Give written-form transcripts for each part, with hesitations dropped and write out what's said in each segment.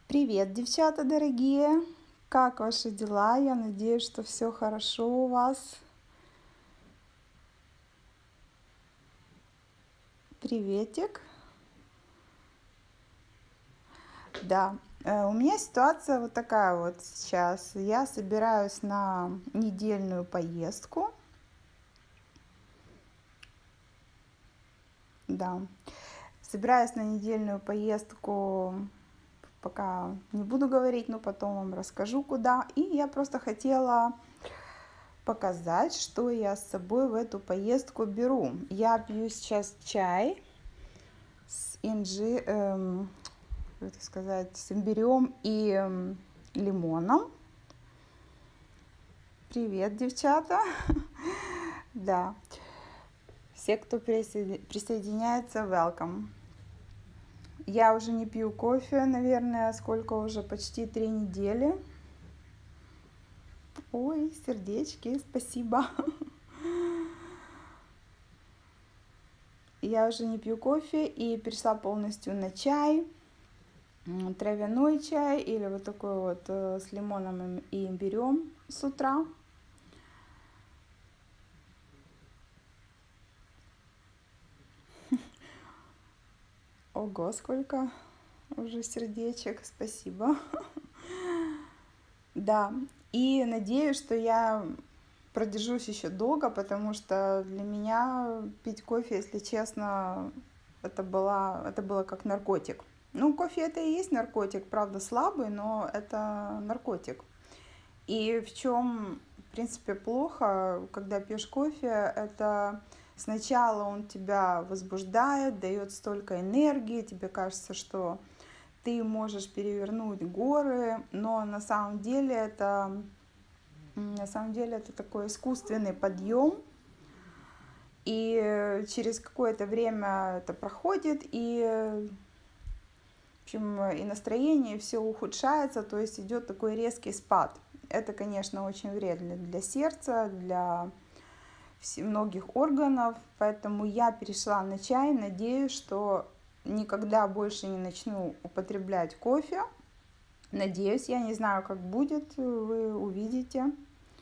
Привет, девчата дорогие! Как ваши дела? Я надеюсь, что все хорошо у вас. Приветик. Да, у меня ситуация вот такая вот сейчас. Я собираюсь на недельную поездку. Да, собираюсь на недельную поездку. Пока не буду говорить, но потом вам расскажу куда. И я просто хотела показать, что я с собой в эту поездку беру. Я пью сейчас чай с как сказать, с имбирем и лимоном. Привет, девчата! Да, все, кто присоединяется, welcome. Я уже не пью кофе, наверное, сколько уже, почти 3 недели. Ой, сердечки, спасибо. Я уже не пью кофе и перешла полностью на чай, травяной чай или вот такой вот с лимоном и имбирем с утра. Ого, сколько уже сердечек, спасибо. Да, и надеюсь, что я продержусь еще долго, потому что для меня пить кофе, если честно, это было как наркотик. Ну, кофе это и есть наркотик, правда слабый, но это наркотик. И в чем, в принципе, плохо, когда пьешь кофе, это сначала он тебя возбуждает, дает столько энергии, тебе кажется, что ты можешь перевернуть горы, но на самом деле это такой искусственный подъем, и через какое-то время это проходит, и, в общем, и настроение, все ухудшается, то есть идет такой резкий спад. Это, конечно, очень вредно для сердца, для многих органов, поэтому я перешла на чай, надеюсь, что никогда больше не начну употреблять кофе. Надеюсь, я не знаю, как будет, вы увидите.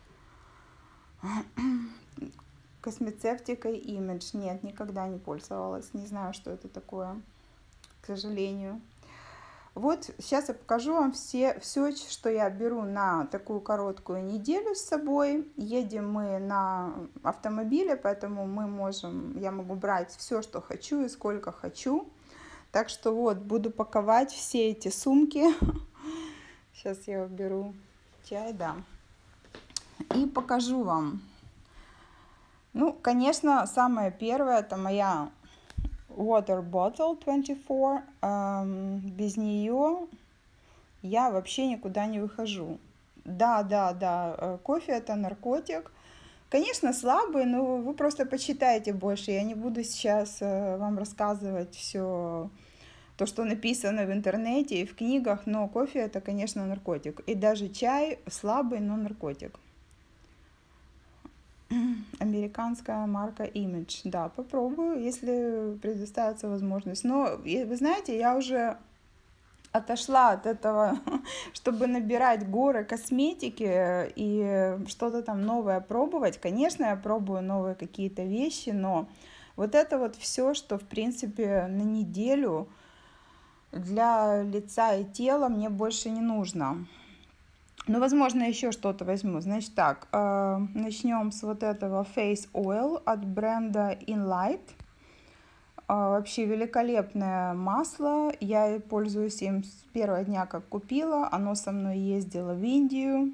Космецевтикой Image. Нет, никогда не пользовалась. Не знаю, что это такое, к сожалению. Вот сейчас я покажу вам все, что я беру на такую короткую неделю с собой. Едем мы на автомобиле, поэтому я могу брать все, что хочу и сколько хочу. Так что вот, буду паковать все эти сумки. Сейчас я уберу чай, да. И покажу вам. Ну, конечно, самое первое, это моя water bottle 24. Без нее я вообще никуда не выхожу. Да, кофе это наркотик. Конечно, слабый, но вы просто почитайте больше. Я не буду сейчас вам рассказывать все то, что написано в интернете и в книгах, но кофе это, конечно, наркотик. И даже чай слабый, но наркотик. Американская марка Image. Да, попробую, если предоставится возможность. Но, вы знаете, я уже отошла от этого, чтобы набирать горы косметики и что-то там новое пробовать. Конечно, я пробую новые какие-то вещи, но вот это вот все, что, в принципе, на неделю для лица и тела мне больше не нужно. Ну, возможно, еще что-то возьму. Значит так, начнем с вот этого Face Oil от бренда Inlight. Вообще великолепное масло. Я пользуюсь им с первого дня, как купила. Оно со мной ездило в Индию.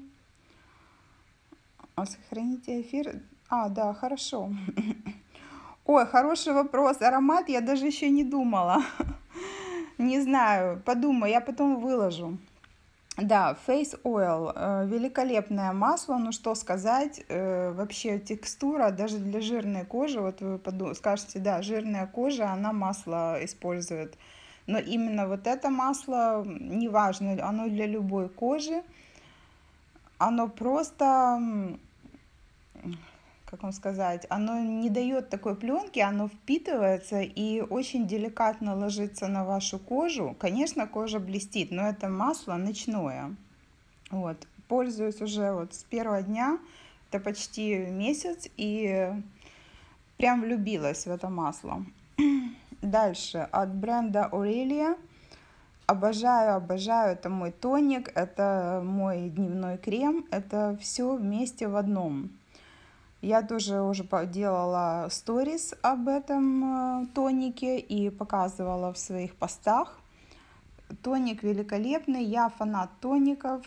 Сохраните эфир. Да, хорошо. Ой, хороший вопрос. Аромат я даже еще не думала. Не знаю, подумаю, я потом выложу. Да, Face Oil, великолепное масло, ну что сказать, вообще текстура даже для жирной кожи, вот вы скажете, да, жирная кожа, она масло использует, но именно вот это масло, неважно, оно для любой кожи, оно просто, как вам сказать, оно не дает такой пленки, оно впитывается и очень деликатно ложится на вашу кожу. Конечно, кожа блестит, но это масло ночное. Вот, пользуюсь уже вот с первого дня, это почти месяц, и прям влюбилась в это масло. Дальше от бренда Aurelia. Обожаю, обожаю, это мой тоник, это мой дневной крем, это все вместе в одном. Я тоже уже делала сторис об этом тонике и показывала в своих постах. Тоник великолепный, я фанат тоников.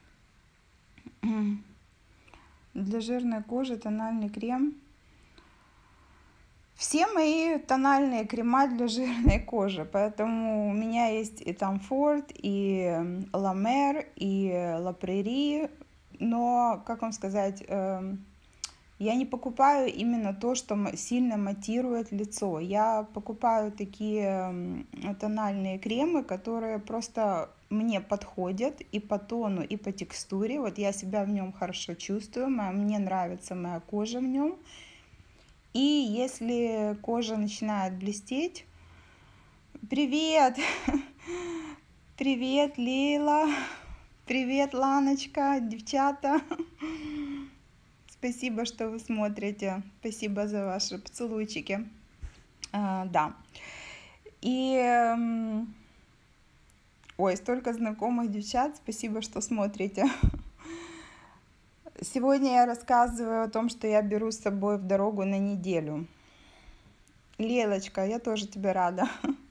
Для жирной кожи тональный крем. Все мои тональные крема для жирной кожи, поэтому у меня есть и Tom Ford, и La Mer, и La Prairie, но, как вам сказать, я не покупаю именно то, что сильно матирует лицо. Я покупаю такие тональные кремы, которые просто мне подходят и по тону, и по текстуре. Вот я себя в нем хорошо чувствую, мне нравится моя кожа в нем. И если кожа начинает блестеть... Привет! Привет, Лейла! Привет, Ланочка, девчата! Спасибо, что вы смотрите. Спасибо за ваши поцелуйчики. Да. И... Ой, столько знакомых девчат. Спасибо, что смотрите. Сегодня я рассказываю о том, что я беру с собой в дорогу на неделю. Лелочка, я тоже тебе рада.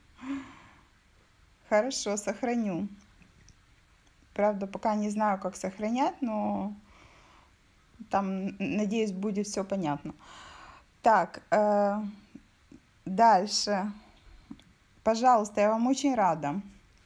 Хорошо, сохраню. Правда, пока не знаю, как сохранять, но там, надеюсь, будет все понятно. Так, дальше. Пожалуйста, я вам очень рада.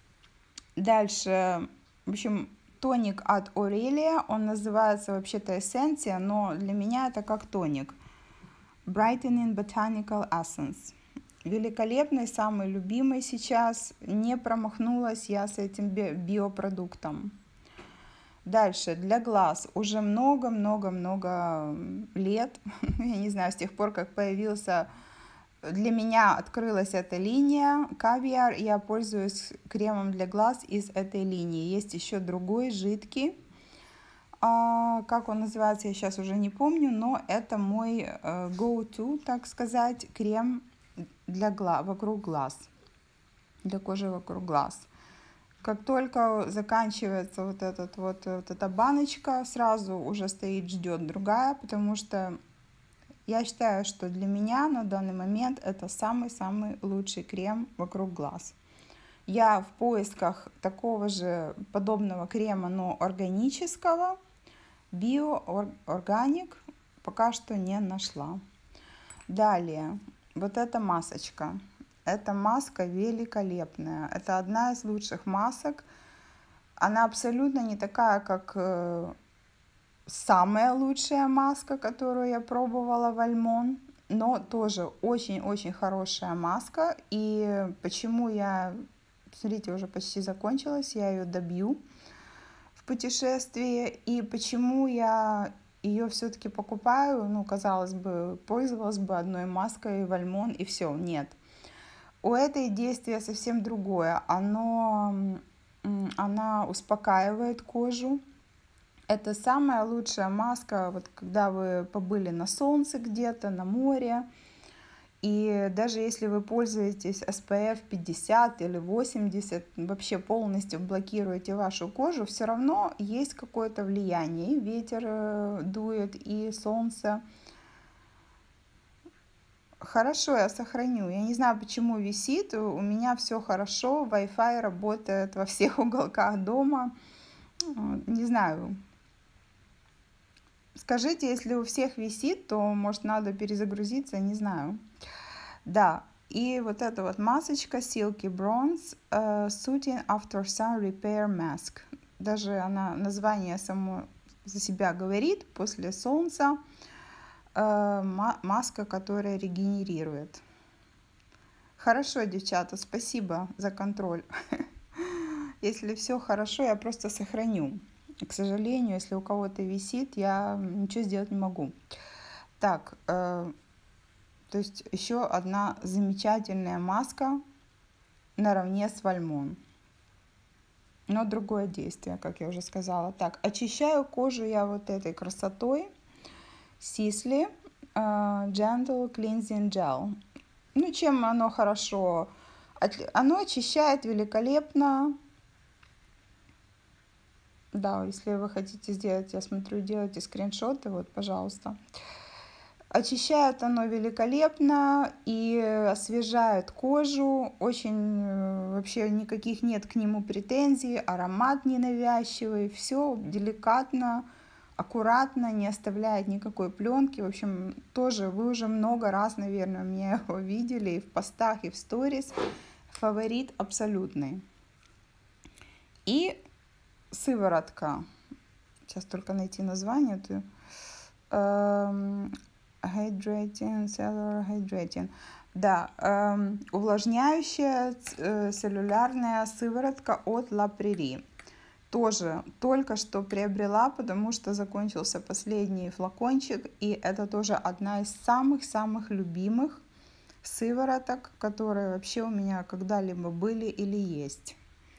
Дальше, в общем... Тоник от Aurelia, он называется вообще-то эссенция, но для меня это как тоник. Brightening Botanical Essence. Великолепный, самый любимый сейчас. Не промахнулась я с этим биопродуктом. Дальше, для глаз. Уже много-много-много лет, я не знаю, с тех пор, как появился... Для меня открылась эта линия Caviar, я пользуюсь кремом для глаз из этой линии. Есть еще другой, жидкий, как он называется, я сейчас уже не помню, но это мой go-to, так сказать, крем для вокруг глаз, для кожи вокруг глаз. Как только заканчивается вот эта баночка, сразу уже стоит, ждет другая, потому что я считаю, что для меня на данный момент это самый-самый лучший крем вокруг глаз. Я в поисках такого же подобного крема, но органического, биоорганик, пока что не нашла. Далее, вот эта масочка. Эта маска великолепная. Это одна из лучших масок. Она абсолютно не такая, как... Самая лучшая маска, которую я пробовала в Альмон, но тоже очень-очень хорошая маска. И почему я, смотрите, уже почти закончилась, я ее добью в путешествии. И почему я ее все-таки покупаю, ну, казалось бы, пользовалась бы одной маской в Альмон и все, нет. У этой действие совсем другое. Она успокаивает кожу. Это самая лучшая маска, вот когда вы побыли на солнце где-то, на море. И даже если вы пользуетесь SPF 50 или 80, вообще полностью блокируете вашу кожу, все равно есть какое-то влияние. И ветер дует, и солнце. Хорошо, я сохраню. Я не знаю, почему висит. У меня все хорошо. Wi-Fi работает во всех уголках дома. Не знаю. Скажите, если у всех висит, то, может, надо перезагрузиться, не знаю. Да, и вот эта вот масочка Silky Bronze Soothing After Sun Repair Mask. Даже она, название само за себя говорит, после солнца. Маска, которая регенерирует. Хорошо, девчата, спасибо за контроль. Если все хорошо, я просто сохраню. К сожалению, если у кого-то висит, я ничего сделать не могу. Так, то есть еще одна замечательная маска наравне с Вальмон. Но другое действие, как я уже сказала. Так, очищаю кожу я вот этой красотой. Sisley Gentle Cleansing Gel. Ну, чем оно хорошо? Оно очищает великолепно. Да, если вы хотите сделать, я смотрю, делайте скриншоты, вот, пожалуйста. Очищает оно великолепно и освежает кожу. Очень вообще никаких нет к нему претензий. Аромат ненавязчивый. Все деликатно, аккуратно, не оставляет никакой пленки. В общем, тоже вы уже много раз, наверное, меня его видели и в постах, и в сторис. Фаворит абсолютный. И сыворотка. Сейчас только найти название. Hydrating, Cellular Hydrating. Да, увлажняющая целлюлярная сыворотка от La Prairie. Тоже только что приобрела, потому что закончился последний флакончик. И это тоже одна из самых-самых любимых сывороток, которые вообще у меня когда-либо были или есть.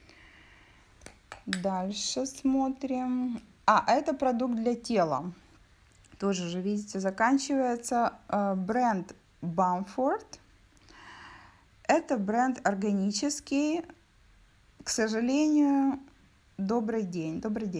Дальше смотрим. Это продукт для тела. Тоже же, видите, заканчивается. Бренд Bamford. Это бренд органический. К сожалению, добрый день.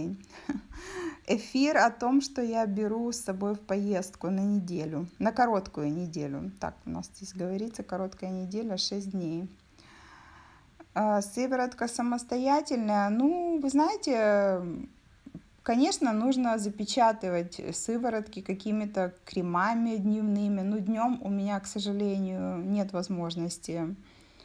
Эфир о том, что я беру с собой в поездку на неделю, на короткую неделю. Так у нас здесь говорится, короткая неделя, 6 дней. Сыворотка самостоятельная. Ну, вы знаете, конечно, нужно запечатывать сыворотки какими-то кремами дневными. Но днем у меня, к сожалению, нет возможности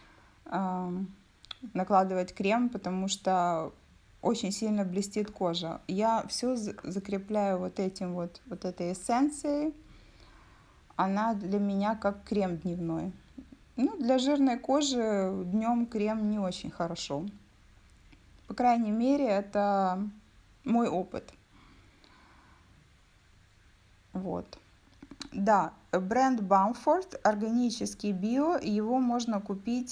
накладывать крем, потому что очень сильно блестит кожа. Я все закрепляю вот этой эссенцией. Она для меня как крем дневной. Ну, для жирной кожи днем крем не очень хорошо. По крайней мере, это мой опыт. Вот. Да, бренд Bamford, органический био, его можно купить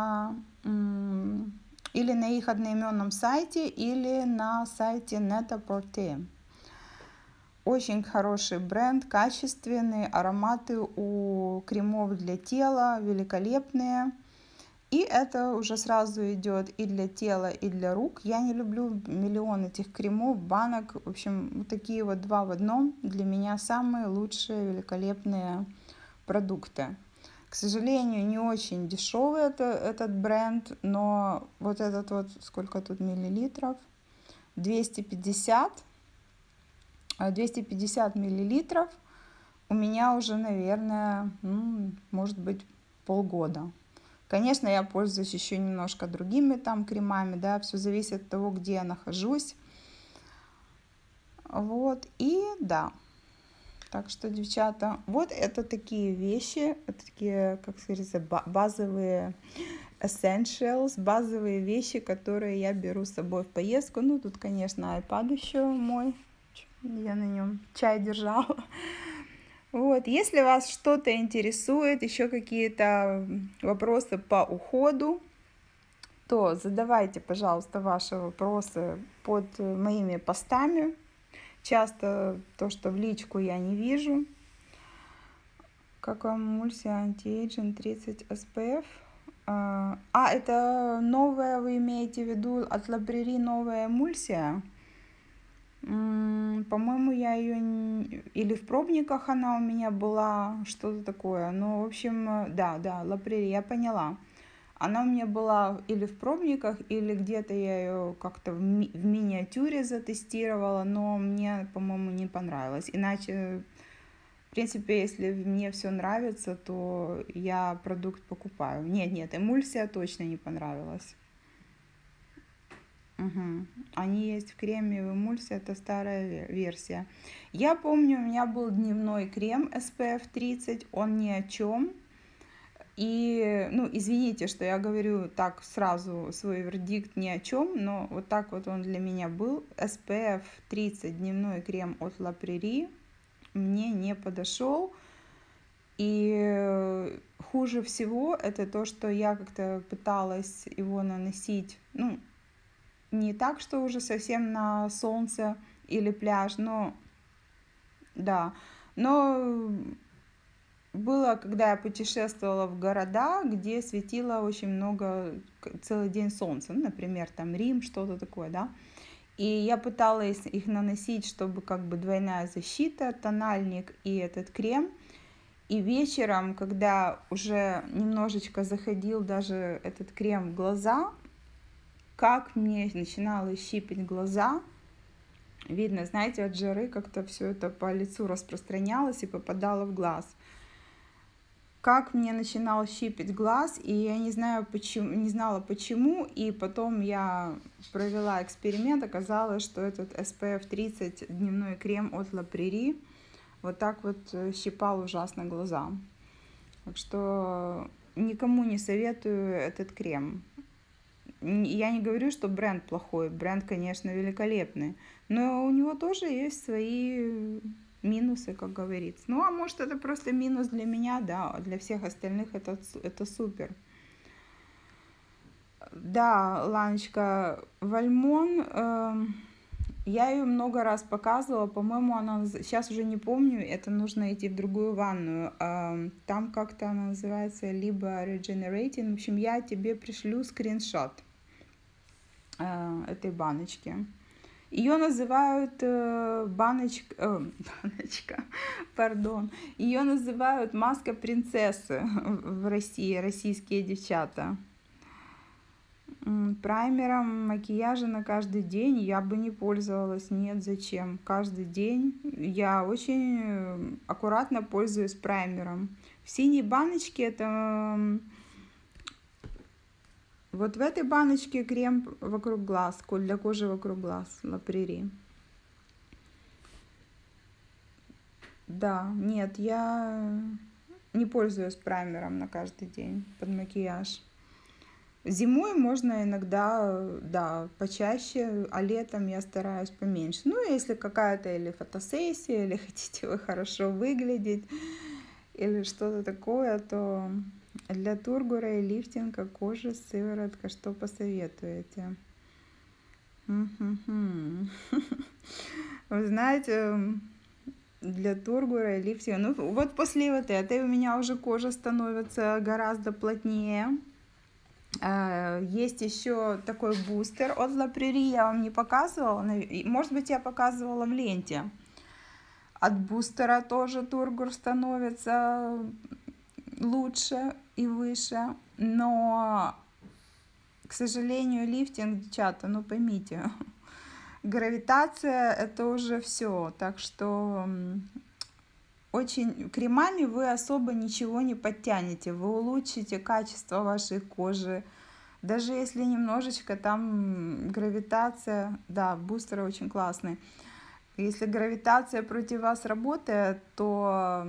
или на их одноименном сайте, или на сайте Net-a-Porter. Очень хороший бренд, качественные ароматы у кремов для тела, великолепные. И это уже сразу идет и для тела, и для рук. Я не люблю миллион этих кремов, банок. В общем, вот такие вот 2 в одном для меня самые лучшие, великолепные продукты. К сожалению, не очень дешевый этот бренд, но вот этот вот, сколько тут миллилитров? 250 миллилитров у меня уже, наверное, может быть, полгода. Конечно, я пользуюсь еще немножко другими там кремами, да, все зависит от того, где я нахожусь. Вот, и да. Так что, девчата, вот это такие вещи, это такие, как говорится, базовые essentials, базовые вещи, которые я беру с собой в поездку. Ну, тут, конечно, iPad еще мой, я на нем чай держала. Вот, если вас что-то интересует, еще какие-то вопросы по уходу, то задавайте, пожалуйста, ваши вопросы под моими постами. Часто то, что в личку я не вижу. Как вам эмульсия антиэйджинг 30 SPF? Это новая, вы имеете в виду от La Prairie новая эмульсия? По-моему, я ее или в пробниках она у меня была, что-то такое. Ну, в общем, да, La Prairie, я поняла. Она у меня была или в пробниках, или где-то я ее как-то в миниатюре затестировала, но мне, по-моему, не понравилось. Иначе, в принципе, если мне все нравится, то я продукт покупаю. Нет, эмульсия точно не понравилась. Угу. Они есть в креме, в эмульсии, это старая версия. Я помню, у меня был дневной крем SPF 30, он ни о чем. И, ну, извините, что я говорю так сразу свой вердикт ни о чем, но вот так вот он для меня был. SPF 30 дневной крем от La Prairie. мне не подошел. И хуже всего это то, что я как-то пыталась его наносить, ну, не так, что уже совсем на солнце или пляж, но да, но было, когда я путешествовала в города, где светило очень много, целый день солнца, ну, например, там Рим, что-то такое, да. И я пыталась их наносить, чтобы как бы двойная защита, тональник и этот крем. И вечером, когда уже немножечко заходил даже этот крем в глаза, как мне начинало щипать глаза. Видно, знаете, от жары как-то все это по лицу распространялось и попадало в глаз. Как мне начинал щипать глаз, и я не знаю почему, не знала почему, и потом я провела эксперимент, оказалось, что этот SPF 30 дневной крем от La Prairie вот так вот щипал ужасно глаза. Так что никому не советую этот крем. Я не говорю, что бренд плохой, бренд, конечно, великолепный, но у него тоже есть свои минусы, как говорится. Ну, а может, это просто минус для меня, да, а для всех остальных это супер. Да, Ланочка, Вальмон, я ее много раз показывала, по-моему, она, сейчас уже не помню, это нужно идти в другую ванную. Там как-то она называется либо Regenerating, в общем, я тебе пришлю скриншот этой баночки. Ее называют баночка, пардон, ее называют маска принцессы в России, российские девчата. Праймером макияжа на каждый день я бы не пользовалась, нет, зачем, каждый день я очень аккуратно пользуюсь праймером. В синей баночке это вот в этой баночке крем вокруг глаз, для кожи вокруг глаз, La Prairie. Да, нет, я не пользуюсь праймером на каждый день под макияж. Зимой можно иногда, да, почаще, а летом я стараюсь поменьше. Ну, если какая-то или фотосессия, или хотите вы хорошо выглядеть, или что-то такое, то для тургора и лифтинга кожи, сыворотка, что посоветуете? Вы знаете, для тургора и лифтинга, ну вот после вот этой у меня уже кожа становится гораздо плотнее. Есть еще такой бустер от La Prairie, я вам не показывала, может быть, я показывала в ленте. От бустера тоже тургор становится лучше и выше, но, к сожалению, лифтинг, девчата, ну поймите, гравитация это уже все, так что очень кремами вы особо ничего не подтянете, вы улучшите качество вашей кожи, даже если немножечко там гравитация, да, бустеры очень классные, если гравитация против вас работает, то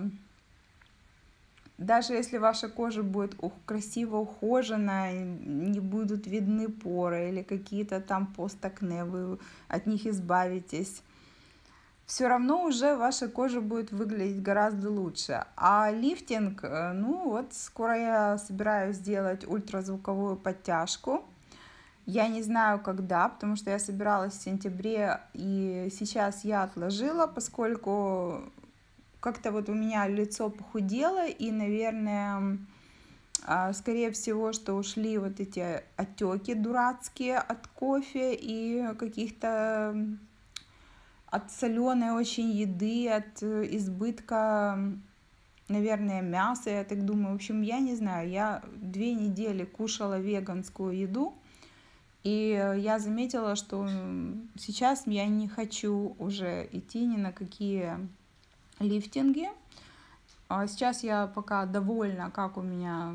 даже если ваша кожа будет красиво ухожена, не будут видны поры или какие-то там постакне, вы от них избавитесь, все равно уже ваша кожа будет выглядеть гораздо лучше. А лифтинг, ну вот скоро я собираюсь сделать ультразвуковую подтяжку. Я не знаю когда, потому что я собиралась в сентябре, и сейчас я отложила, поскольку как-то вот у меня лицо похудело, и, наверное, скорее всего, что ушли вот эти отеки дурацкие от кофе и каких-то от соленой очень еды, от избытка, наверное, мяса, я так думаю. В общем, я не знаю, я 2 недели кушала веганскую еду, и я заметила, что сейчас я не хочу уже идти ни на какие лифтинги. Сейчас я пока довольна, как у меня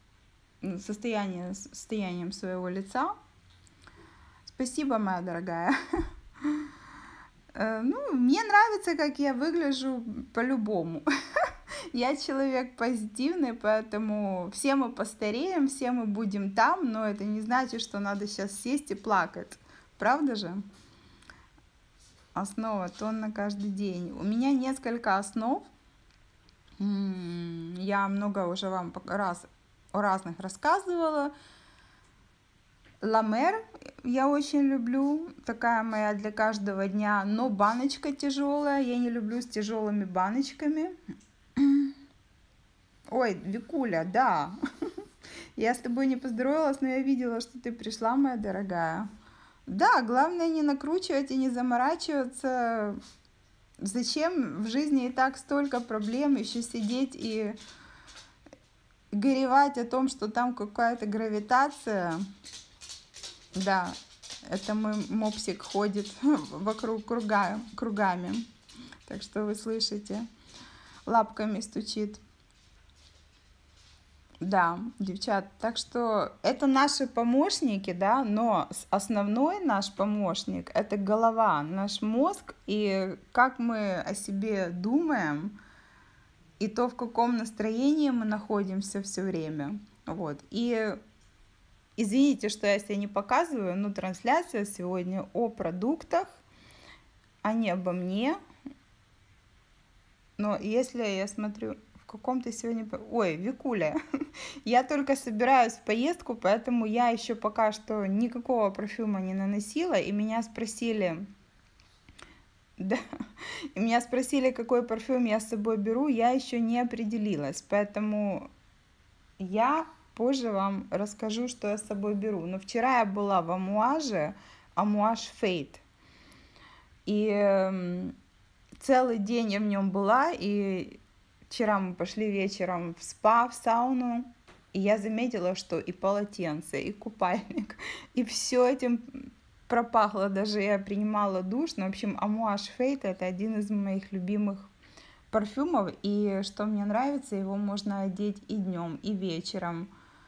состоянием своего лица. Спасибо, моя дорогая. Ну, мне нравится, как я выгляжу по-любому. Я человек позитивный, поэтому все мы постареем, все мы будем там, но это не значит, что надо сейчас сесть и плакать. Правда же? Основа тонна каждый день. У меня несколько основ. Я много уже вам о разных рассказывала. La Mer я очень люблю, такая моя для каждого дня, но баночка тяжелая, я не люблю с тяжелыми баночками. Ой, Викуля, да, я с тобой не поздоровалась, но я видела, что ты пришла, моя дорогая. Да, главное не накручивать и не заморачиваться. Зачем в жизни и так столько проблем, еще сидеть и горевать о том, что там какая-то гравитация. Да, это мой мопсик ходит вокруг кругами. Так что вы слышите, лапками стучит. Да, девчат, так что это наши помощники, да, но основной наш помощник — это голова, наш мозг, и как мы о себе думаем, и то, в каком настроении мы находимся все время. Вот. И извините, что я себя не показываю, но трансляция сегодня о продуктах, а не обо мне. Но если я смотрю, в каком ты сегодня... Ой, Викуля, я только собираюсь в поездку, поэтому я еще пока что никакого парфюма не наносила, и меня спросили... Да, и меня спросили, какой парфюм я с собой беру, я еще не определилась, поэтому я позже вам расскажу, что я с собой беру. Но вчера я была в Амуаже, Амуаж Фейт, и целый день я в нем была, и вчера мы пошли вечером в спа, в сауну, и я заметила, что и полотенце, и купальник, и все этим пропахло. Даже я принимала душ. Но, в общем, Амуаж Фейт — это один из моих любимых парфюмов, и что мне нравится, его можно одеть и днем, и вечером.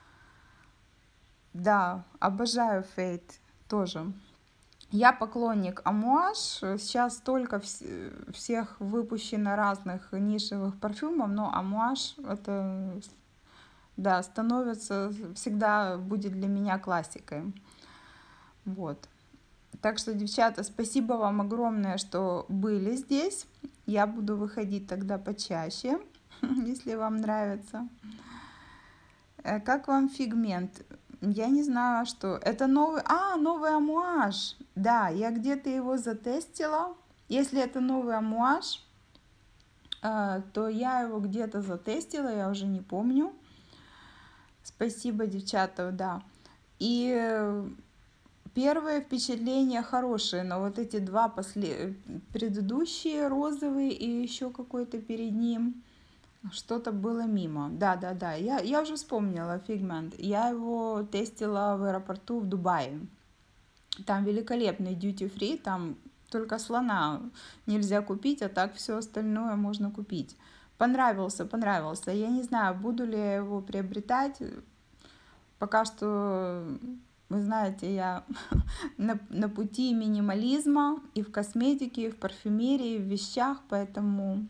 Да, обожаю Фейт тоже. Я поклонник Амуаж. Сейчас столько всех выпущено разных нишевых парфюмов, но Амуаж это, да, становится, всегда будет для меня классикой. Вот. Так что, девчата, спасибо вам огромное, что были здесь. Я буду выходить тогда почаще, если вам нравится. Как вам фигмент? Я не знаю, что. Это новый... новый Амуаж. Да, я где-то его затестила. Если это новый Амуаж, то я его где-то затестила, я уже не помню. Спасибо, девчата, да. И первые впечатления хорошие, но вот эти два предыдущие, розовый и еще какой-то перед ним, что-то было мимо. Да, я уже вспомнила фигмент. Я его тестила в аэропорту в Дубае. Там великолепный duty-free, там только слона нельзя купить, а так все остальное можно купить. Понравился. Я не знаю, буду ли я его приобретать. Пока что, вы знаете, я на пути минимализма и в косметике, и в парфюмерии, и в вещах, поэтому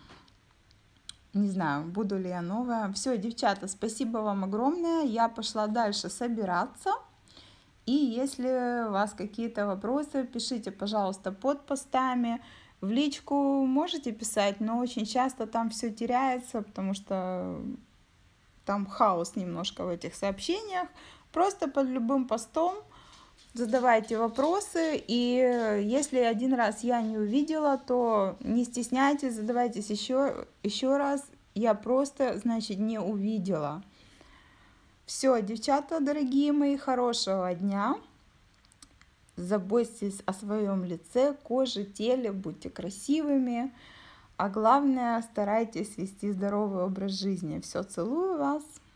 не знаю, буду ли я новая. Все, девчата, спасибо вам огромное. Я пошла дальше собираться. И если у вас какие-то вопросы, пишите, пожалуйста, под постами. В личку можете писать, но очень часто там все теряется, потому что там хаос немножко в этих сообщениях. Просто под любым постом задавайте вопросы. И если один раз я не увидела, то не стесняйтесь, задавайтесь еще раз. Я просто, значит, не увидела. Все, девчата, дорогие мои, хорошего дня. Заботьтесь о своем лице, коже, теле, будьте красивыми. А главное, старайтесь вести здоровый образ жизни. Все, целую вас.